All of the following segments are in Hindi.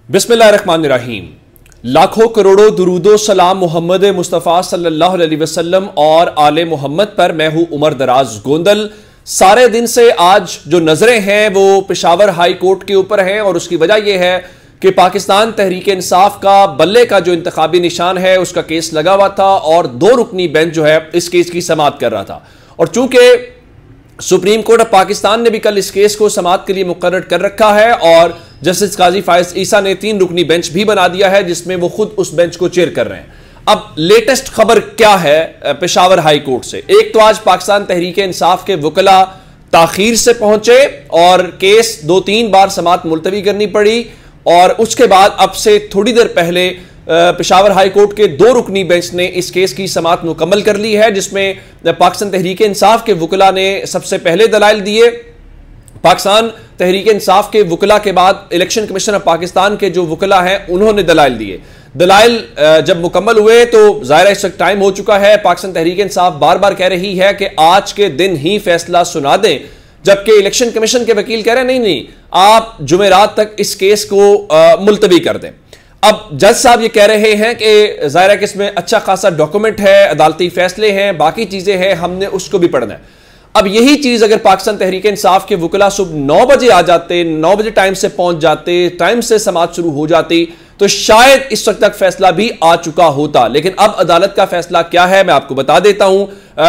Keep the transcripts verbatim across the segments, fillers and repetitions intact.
बिस्मिल्लाहिर्रहमानिर्रहीम। लाखों करोड़ों दुरूदो सलाम मोहम्मद मुस्तफ़ा सल्लल्लाहु अलैहि वसल्लम और आले मोहम्मद पर। मैं हूं उमर दराज गोंदल। सारे दिन से आज जो नजरें हैं वो पेशावर हाई कोर्ट के ऊपर हैं और उसकी वजह यह है कि पाकिस्तान तहरीक इंसाफ का बल्ले का जो इंतखाबी निशान है उसका केस लगा हुआ था और दो रुकनी बेंच जो है इस केस की समाअत कर रहा था। और चूंकि सुप्रीम कोर्ट ऑफ पाकिस्तान ने भी कल इस केस को समाअत के लिए मुकर्रर कर रखा है और जस्टिस काजी फायज ईसा ने तीन रुकनी बेंच भी बना दिया है जिसमें वो खुद उस बेंच को चेयर कर रहे हैं। अब लेटेस्ट खबर क्या है पेशावर हाई कोर्ट से? एक तो आज पाकिस्तान तहरीक इंसाफ के वकला ताखीर से पहुंचे और केस दो तीन बार समाअत मुलतवी करनी पड़ी और उसके बाद अब से थोड़ी देर पहले पेशावर हाई कोर्ट के दो रुकनी बेंच ने इस केस की समाअत मुकम्मल कर ली है, जिसमें पाकिस्तान तहरीक इंसाफ के वकला ने सबसे पहले दलाइल दिए। पाकिस्तान तहरीक इंसाफ के वकला के बाद इलेक्शन कमीशन ऑफ पाकिस्तान के जो वकला हैं उन्होंने दलाइल दिए। दलाइल जब मुकम्मल हुए तो जाहिर इस वक्त टाइम हो चुका है। पाकिस्तान तहरीक इंसाफ बार बार कह रही है कि आज के दिन ही फैसला सुना दें, जबकि इलेक्शन कमीशन के वकील कह रहे हैं नहीं नहीं आप जुमेरात तक इस केस को मुलतवी कर दें। अब जज साहब ये कह रहे हैं कि जाहिर है कि इसमें अच्छा खासा डॉक्यूमेंट है, अदालती फैसले हैं, बाकी चीजें हैं, हमने उसको भी पढ़ना है। अब यही चीज अगर पाकिस्तान तहरीक इंसाफ के वकला सुबह नौ बजे आ जाते, नौ बजे टाइम से पहुंच जाते, टाइम से समाअत शुरू हो जाती तो शायद इस वक्त तक फैसला भी आ चुका होता। लेकिन अब अदालत का फैसला क्या है मैं आपको बता देता हूं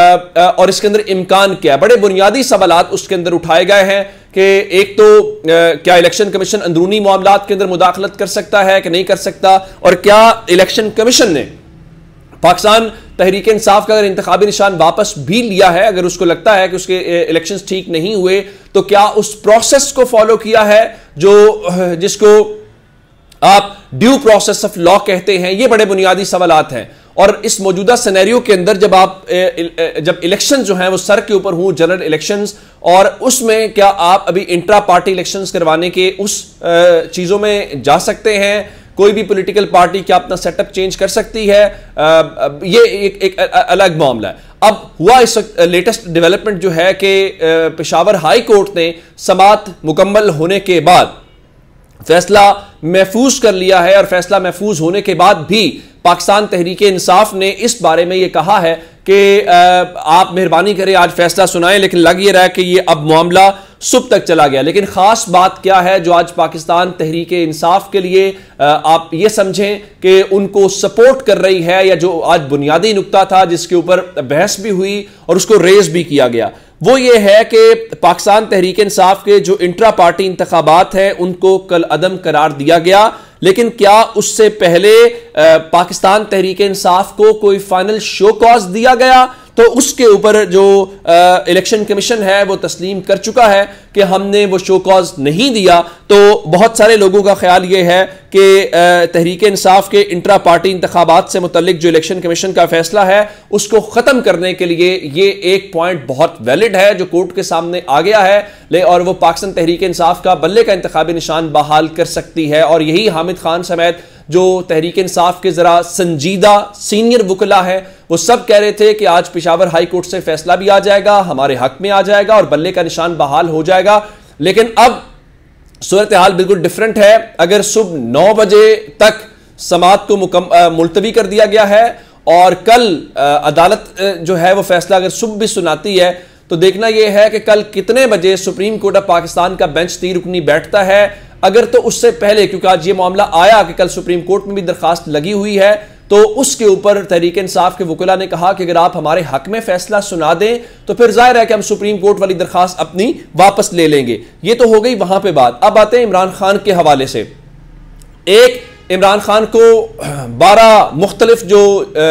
और इसके अंदर इम्कान क्या है। बड़े बुनियादी सवालात उसके अंदर उठाए गए हैं कि एक तो क्या इलेक्शन कमीशन अंदरूनी मामलात के अंदर मुदाखलत कर सकता है कि नहीं कर सकता, और क्या इलेक्शन कमीशन ने पाकिस्तान तहरीक इंसाफ का अगर इंतखाबी निशान वापस भी लिया है, अगर उसको लगता है कि उसके इलेक्शंस ठीक नहीं हुए, तो क्या उस प्रोसेस को फॉलो किया है जो जिसको आप ड्यू प्रोसेस ऑफ लॉ कहते हैं। ये बड़े बुनियादी सवालात हैं और इस मौजूदा सिनेरियो के अंदर जब आप जब इलेक्शन जो हैं वो सर के ऊपर हों, जनरल इलेक्शंस, और उसमें क्या आप अभी इंट्रा पार्टी इलेक्शंस करवाने के उस चीज़ों में जा सकते हैं? कोई भी पॉलिटिकल पार्टी क्या अपना सेटअप चेंज कर सकती है? ये एक, एक अलग मामला है। अब हुआ इस वक्त लेटेस्ट डेवलपमेंट जो है कि पेशावर हाई कोर्ट ने समाअत मुकम्मल होने के बाद फैसला महफूज कर लिया है और फैसला महफूज होने के बाद भी पाकिस्तान तहरीक इंसाफ ने इस बारे में यह कहा है कि आप मेहरबानी करें आज फैसला सुनाएं, लेकिन लग ये रहा है कि ये अब मामला सुबह तक चला गया। लेकिन खास बात क्या है जो आज पाकिस्तान तहरीक इंसाफ के लिए आप ये समझें कि उनको सपोर्ट कर रही है, या जो आज बुनियादी नुक्ता था जिसके ऊपर बहस भी हुई और उसको रेज भी किया गया, वो ये है कि पाकिस्तान तहरीक इंसाफ के जो इंट्रा पार्टी इंतखाबात हैं उनको कल अदम करार दिया गया। लेकिन क्या उससे पहले पाकिस्तान तहरीक इंसाफ को कोई फाइनल शो कॉज दिया गया? तो उसके ऊपर जो इलेक्शन कमीशन है वो तस्लीम कर चुका है कि हमने वो शो कॉज नहीं दिया। तो बहुत सारे लोगों का ख्याल ये है कि तहरीक इंसाफ के इंट्रा पार्टी इंतखाबात से मुतल्लिक जो इलेक्शन कमीशन का फैसला है उसको ख़त्म करने के लिए ये एक पॉइंट बहुत वैलिड है जो कोर्ट के सामने आ गया है, ले और वो पाकिस्तान तहरीक इंसाफ का बल्ले का इंतखाबी निशान बहाल कर सकती है। और यही हामिद खान समेत जो तहरीक इंसाफ के जरा संजीदा सीनियर वकला है वो सब कह रहे थे कि आज पेशावर हाई कोर्ट से फैसला भी आ जाएगा, हमारे हक में आ जाएगा और बल्ले का निशान बहाल हो जाएगा। लेकिन अब सूरत हाल बिल्कुल डिफरेंट है। अगर सुबह नौ बजे तक समाअत को मुलतवी कर दिया गया है और कल अदालत जो है वो फैसला अगर सुबह भी सुनाती है तो देखना यह है कि कल कितने बजे सुप्रीम कोर्ट ऑफ पाकिस्तान का बेंच तीन रुकनी बैठता है। अगर तो उससे पहले, क्योंकि आज ये मामला आया कि कल सुप्रीम कोर्ट में भी दरखास्त लगी हुई है, तो उसके ऊपर तहरीक इंसाफ के वकला ने कहा कि अगर आप हमारे हक में फैसला सुना दें तो फिर जाहिर है कि हम सुप्रीम कोर्ट वाली दरखास्त अपनी वापस ले लेंगे। ये तो हो गई वहां पे बात। अब आते हैं इमरान खान के हवाले से। एक, इमरान खान को बारह मुख्तलिफ जो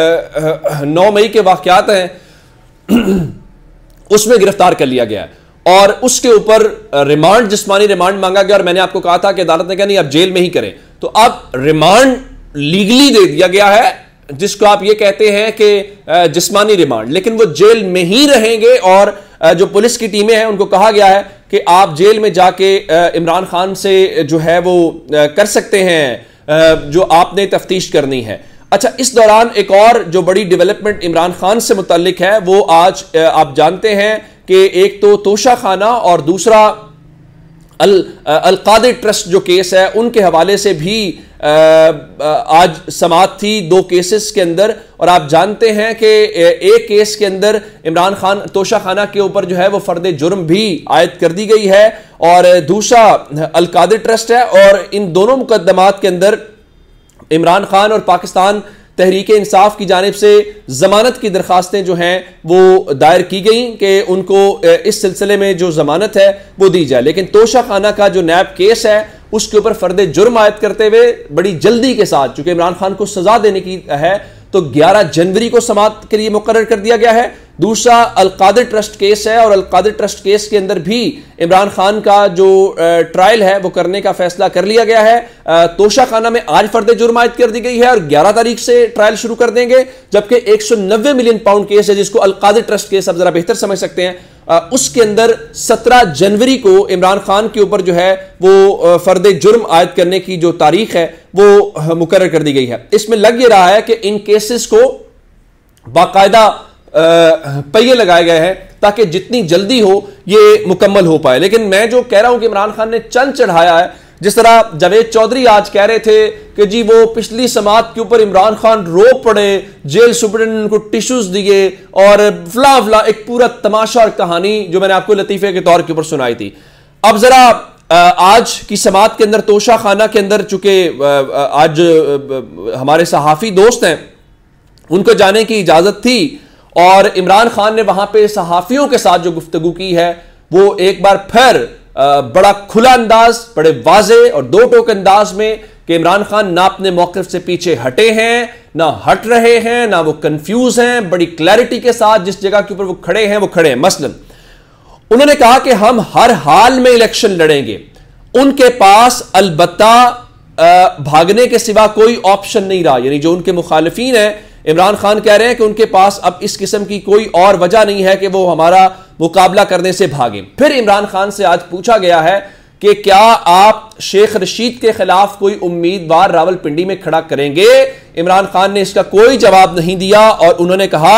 नौ मई के वाकयात हैं उसमें गिरफ्तार कर लिया गया है और उसके ऊपर रिमांड, जिस्मानी रिमांड मांगा गया और मैंने आपको कहा था कि अदालत ने कहा नहीं आप जेल में ही करें, तो अब रिमांड लीगली दे दिया गया है जिसको आप ये कहते हैं कि जिस्मानी रिमांड, लेकिन वो जेल में ही रहेंगे और जो पुलिस की टीमें हैं उनको कहा गया है कि आप जेल में जाके इमरान खान से जो है वो कर सकते हैं जो आपने तफ्तीश करनी है। अच्छा, इस दौरान एक और जो बड़ी डेवलपमेंट इमरान खान से मुताल्लिक है वो आज आप जानते हैं कि एक तो तोशा खाना और दूसरा अल अलकादिर ट्रस्ट जो केस है उनके हवाले से भी आज समाअत थी दो केसेस के अंदर। और आप जानते हैं कि एक केस के अंदर इमरान खान तोशा खाना के ऊपर जो है वो फर्द जुर्म भी आयद कर दी गई है और दूसरा अलकादिर ट्रस्ट है। और इन दोनों मुकदमात के अंदर इमरान खान और पाकिस्तान तहरीक इंसाफ की जानिब से जमानत की दरखास्तें जो हैं वो दायर की गई कि उनको इस सिलसिले में जो जमानत है वो दी जाए। लेकिन तोशा खाना का जो नैब केस है उसके ऊपर फर्द जुर्म आयद करते हुए बड़ी जल्दी के साथ, चूंकि इमरान खान को सजा देने की है, तो ग्यारह जनवरी को समाअत के लिए मुकर्रर कर दिया गया है। दूसरा अलकादिर ट्रस्ट केस है और अलकादिर ट्रस्ट केस के अंदर भी इमरान खान का जो ट्रायल है वो करने का फैसला कर लिया गया है। तोशा खाना में आज फर्द जुर्म आयद कर दी गई है और ग्यारह तारीख से ट्रायल शुरू कर देंगे, जबकि एक सौ नब्बे मिलियन पाउंड केस है जिसको अलकादिर ट्रस्ट केस आप जरा बेहतर समझ सकते हैं, उसके अंदर सत्रह जनवरी को इमरान खान के ऊपर जो है वो फर्द जुर्म आयद करने की जो तारीख है वो मुकर्रर कर दी गई है। इसमें लग ये रहा है कि इन केसेस को बाकायदा पहिए लगाए गए हैं ताकि जितनी जल्दी हो ये मुकम्मल हो पाए। लेकिन मैं जो कह रहा हूं कि इमरान खान ने चंद चढ़ाया है, जिस तरह जावेद चौधरी आज कह रहे थे कि जी वो पिछली समाअत के ऊपर इमरान खान रो पड़े, जेल सुपरिटेंडेंट को टिश्यूज दिए और फला फला एक पूरा तमाशा और कहानी जो मैंने आपको लतीफे के तौर के ऊपर सुनाई थी। अब जरा आज की समाअत के अंदर तोशा खाना के अंदर चूंकि आज हमारे सहाफी दोस्त हैं उनको जाने की इजाजत थी और इमरान खान ने वहां पे सहाफियों के साथ जो गुफ्तगू की है वो एक बार फिर बड़ा खुला अंदाज, बड़े वाजे और दो टोक अंदाज में कि इमरान खान ना अपने मौक़िफ़ से पीछे हटे हैं, ना हट रहे हैं, ना वो कंफ्यूज हैं, बड़ी क्लैरिटी के साथ जिस जगह के ऊपर वो खड़े हैं वो खड़े हैं। मसलन उन्होंने कहा कि हम हर हाल में इलेक्शन लड़ेंगे, उनके पास अलबत्ता भागने के सिवा कोई ऑप्शन नहीं रहा। यानी जो उनके मुखालिफिन हैं, इमरान खान कह रहे हैं कि उनके पास अब इस किस्म की कोई और वजह नहीं है कि वो हमारा मुकाबला करने से भागे। फिर इमरान खान से आज पूछा गया है कि क्या आप शेख रशीद के खिलाफ कोई उम्मीदवार रावलपिंडी में खड़ा करेंगे? इमरान खान ने इसका कोई जवाब नहीं दिया और उन्होंने कहा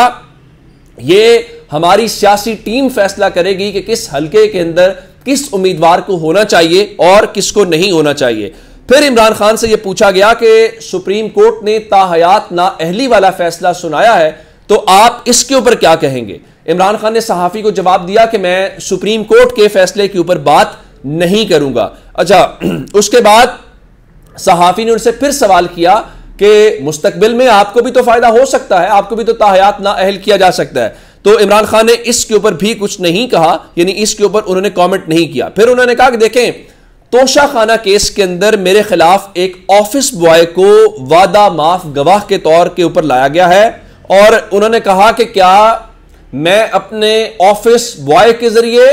यह हमारी सियासी टीम फैसला करेगी कि किस हलके के अंदर किस उम्मीदवार को होना चाहिए और किसको नहीं होना चाहिए। फिर इमरान खान से यह पूछा गया कि सुप्रीम कोर्ट ने ताहयात नाअहली वाला फैसला सुनाया है, तो आप इसके ऊपर क्या कहेंगे? इमरान खान ने सहाफी को जवाब दिया कि मैं सुप्रीम कोर्ट के फैसले के ऊपर बात नहीं करूंगा। अच्छा, उसके बाद सहाफी ने उनसे फिर सवाल किया कि मुस्तकबिल में आपको भी तो फायदा हो सकता है, आपको भी तो ताहयात नाअहल किया जा सकता है। तो इमरान खान ने इसके ऊपर भी कुछ नहीं कहा, यानी इसके ऊपर उन्होंने कॉमेंट नहीं किया। फिर उन्होंने कहा कि देखें, तोशा खाना केस के अंदर मेरे खिलाफ एक ऑफिस बॉय को वादा माफ गवाह के तौर के ऊपर लाया गया है और उन्होंने कहा कि क्या मैं अपने ऑफिस बॉय के जरिए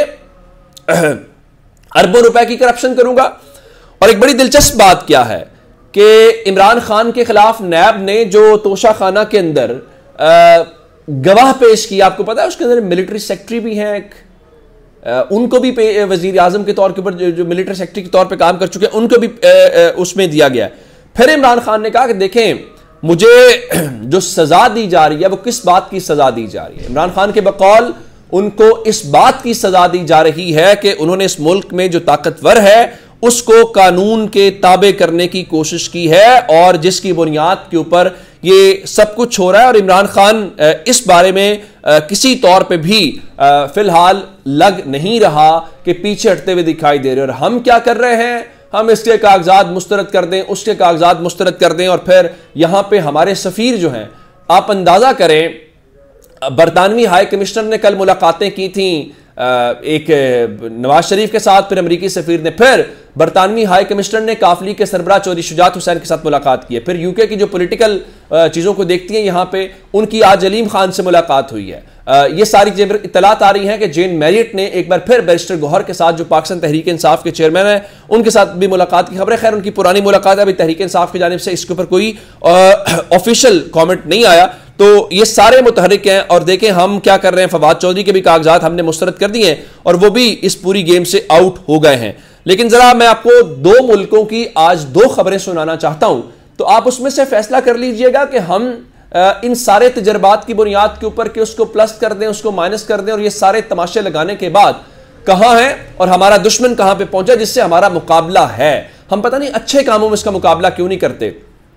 अरबों रुपए की करप्शन करूंगा। और एक बड़ी दिलचस्प बात क्या है कि इमरान खान के खिलाफ नैब ने जो तोशा खाना के अंदर गवाह पेश किया, आपको पता है उसके अंदर मिलिट्री सेक्रेटरी भी हैं, एक उनको भी वजीर आजम के तौर के ऊपर जो मिलिट्री सेक्रेटरी के तौर पे काम कर चुके हैं उनको भी उसमें दिया गया। फिर इमरान खान ने कहा कि देखें, मुझे जो सजा दी जा रही है वो किस बात की सजा दी जा रही है? इमरान खान के बकौल उनको इस बात की सजा दी जा रही है कि उन्होंने इस मुल्क में जो ताकतवर है उसको कानून के ताबे करने की कोशिश की है और जिसकी बुनियाद के ऊपर ये सब कुछ हो रहा है। और इमरान खान इस बारे में किसी तौर पे भी फिलहाल लग नहीं रहा कि पीछे हटते हुए दिखाई दे रहे। और हम क्या कर रहे हैं, हम इसके कागजात मुस्तरद कर दें, उसके कागजात मुस्तरद कर दें और फिर यहां पे हमारे सफीर जो हैं, आप अंदाजा करें, बरतानवी हाई कमिश्नर ने कल मुलाकातें की थी एक नवाज शरीफ के साथ, फिर अमरीकी सफीर ने, फिर बरतानवी हाई कमिश्नर ने काफली के सरबराह चौधरी शुजात हुसैन के साथ मुलाकात की है, फिर यूके की जो पॉलिटिकल चीज़ों को देखती हैं यहाँ पे, उनकी आज अलीम खान से मुलाकात हुई है। ये सारी इतलात आ रही हैं कि जेन मैरियट ने एक बार फिर बैरिस्टर गौहर के साथ जो पाकिस्तान तहरीक इंसाफ के चेयरमैन हैं उनके साथ भी मुलाकात की खबर है। खैर उनकी पुरानी मुलाकात है, अभी तहरीक इंसाफ की जानिब से इसके ऊपर कोई ऑफिशियल कॉमेंट नहीं आया। तो ये सारे मुतहरिक हैं और देखें हम क्या कर रहे हैं, फवाद चौधरी के भी कागजात हमने मुस्तरद कर दिए हैं और वो भी इस पूरी गेम से आउट हो गए हैं। लेकिन जरा मैं आपको दो मुल्कों की आज दो खबरें सुनाना चाहता हूं, तो आप उसमें से फैसला कर लीजिएगा कि हम इन सारे तजर्बात की बुनियाद के ऊपर कि उसको प्लस कर दें, उसको माइनस कर दें और ये सारे तमाशे लगाने के बाद कहां है और हमारा दुश्मन कहां पे पहुंचा जिससे हमारा मुकाबला है। हम पता नहीं अच्छे कामों में इसका मुकाबला क्यों नहीं करते।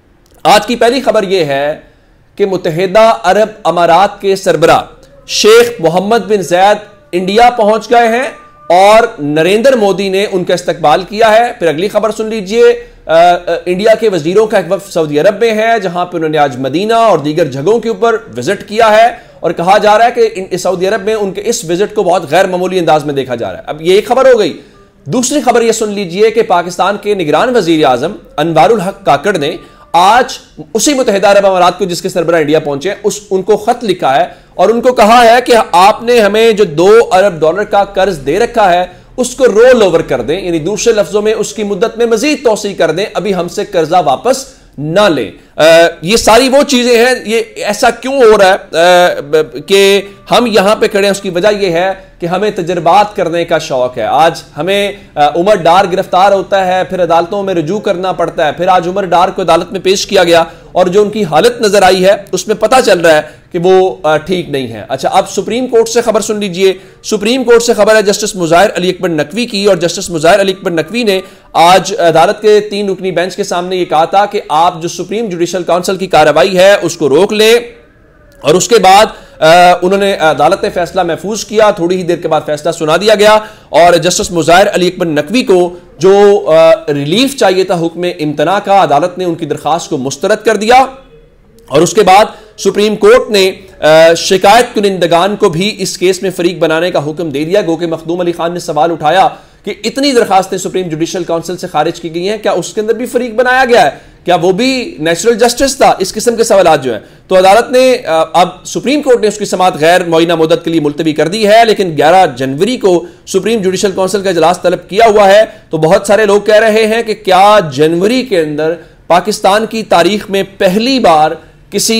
आज की पहली खबर यह है कि मुत्तहिदा अरब अमारात के सरबरा Sheikh Mohammed bin Zayed India पहुंच गए हैं और नरेंद्र मोदी ने उनका इस्तकबाल किया है। फिर अगली खबर सुन लीजिए, इंडिया के वजीरों का एक वफ्द सऊदी अरब में है, जहां पर उन्होंने आज मदीना और दीगर जगहों के ऊपर विजिट किया है और कहा जा रहा है कि सऊदी अरब में उनके इस विजिट को बहुत गैर मामूली अंदाज में देखा जा रहा है। अब ये एक खबर हो गई। दूसरी खबर यह सुन लीजिए कि पाकिस्तान के निगरान वजीर आजम अनवारुल हक काकड़ ने आज उसी मुत्तहिदा अरब अमारात को जिसके सरबरा इंडिया पहुंचे उस उनको खत लिखा है और उनको कहा है कि आपने हमें जो दो अरब डॉलर का कर्ज दे रखा है उसको रोल ओवर कर दें, यानी दूसरे लफ्जों में उसकी मुद्दत में मजीद तोसी कर दें, अभी हमसे कर्जा वापस ना लें। आ, ये सारी वो चीजें हैं। ये ऐसा क्यों हो रहा है कि हम यहां पे खड़े हैं? उसकी वजह यह है कि हमें तजर्बात करने का शौक है। आज हमें आ, उमर डार गिरफ्तार होता है, फिर अदालतों में रुजू करना पड़ता है, फिर आज उमर डार को अदालत में पेश किया गया और जो उनकी हालत नजर आई है उसमें पता चल रहा है कि वो ठीक नहीं है। अच्छा, अब सुप्रीम कोर्ट से खबर सुन लीजिए। सुप्रीम कोर्ट से खबर है जस्टिस मुजाहिर अली अकबर नकवी की, और जस्टिस मुजाहिर अली अकबर नकवी ने आज अदालत के तीन रुकनी बेंच के सामने ये कहा था कि आप जो सुप्रीम जुडिशल काउंसिल की कार्रवाई है उसको रोक लें। और उसके बाद आ, उन्होंने अदालत ने फैसला महफूज किया। थोड़ी ही देर के बाद फैसला सुना दिया गया और जस्टिस मुजाहिर अली अकबर नकवी को जो आ, रिलीफ चाहिए था हुक्म इम्तना का, अदालत ने उनकी दरखास्त को मुस्तरद कर दिया। और उसके बाद सुप्रीम कोर्ट ने शिकायत कुनिंदगान को भी इस केस में फरीक बनाने का हुक्म दे दिया। गो के मखदूम अली खान ने सवाल उठाया कि इतनी दरखास्तें सुप्रीम जुडिशल काउंसिल से खारिज की गई हैं, क्या उसके अंदर भी फरीक बनाया गया है? क्या वो भी नेचुरल जस्टिस था? इस किस्म के सवाल जो है तो अदालत ने अब सुप्रीम कोर्ट ने उसकी समाअत गैर मुअय्यना मुद्दत के लिए मुलतवी कर दी है, लेकिन ग्यारह जनवरी को सुप्रीम जुडिशल काउंसिल का इजलास तलब किया हुआ है। तो बहुत सारे लोग कह रहे हैं कि क्या जनवरी के अंदर पाकिस्तान की तारीख में पहली बार किसी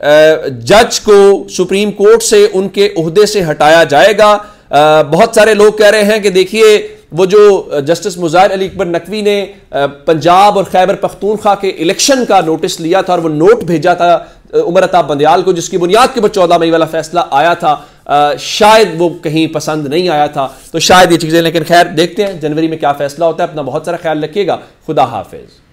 जज को सुप्रीम कोर्ट से उनके ओहदे से हटाया जाएगा? बहुत सारे लोग कह रहे हैं कि देखिए वो जो जस्टिस मुजाहिर अली अकबर नकवी ने पंजाब और खैबर पख्तूनख्वा के इलेक्शन का नोटिस लिया था और वो नोट भेजा था उमर अता बंदियाल को, जिसकी बुनियाद के ऊपर चौदह मई वाला फैसला आया था, आ, शायद वो कहीं पसंद नहीं आया था। तो शायद ये चीजें, लेकिन खैर देखते हैं जनवरी में क्या फैसला होता है। अपना बहुत सारा ख्याल रखिएगा। खुदा हाफिज।